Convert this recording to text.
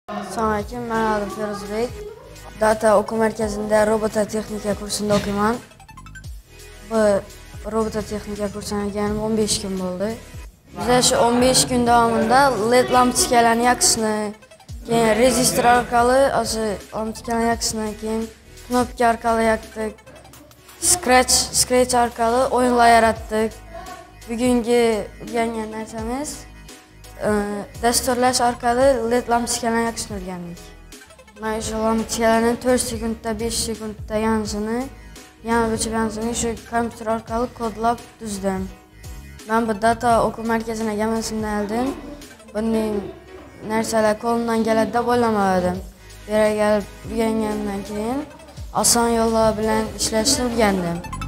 Assalomu alaykum, men adım Feruzbek. Data o'quv markazida robototexnika kursida o'qiyman. Bu robototexnika kursini o'rganib 15 kun bo'ldi. Biz shu 15 kun davomida LED lampochkalarni yoqishni, keyin rezistor orqali o'sha lampochkalarni yoqishni, keyin knopka orqali yoqdik. Scratch orqali o'yinlar yaratdik. Bugungi o'rgangan narsamiz dasturlash orqali LED lampochkalarni yoqishni o'rgandik. Men shu lampochkalarni 4 sekundda, 5 sekundda yonishini, yana o'chib yonishini shu kompyuter orqali kodlab tuzdim. Men bu data o'quv markaziga kelganimdan oldin bunday narsalar qo'limdan keladi deb o'ylamadim. Bu yerga kelib o'rgangandan keyin oson yo'llar bilan ishlashni o'rgandim.